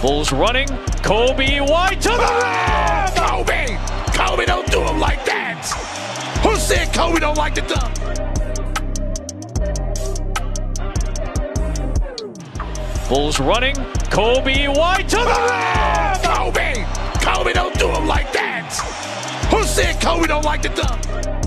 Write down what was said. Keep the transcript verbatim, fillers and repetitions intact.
Bulls running. Kobe White to the rim! Kobe! Kobe don't do him like that! Who said Kobe don't like the dunk? Bulls running. Kobe White to the rim! Kobe! Kobe don't do him like that! Who said Kobe don't like the dunk?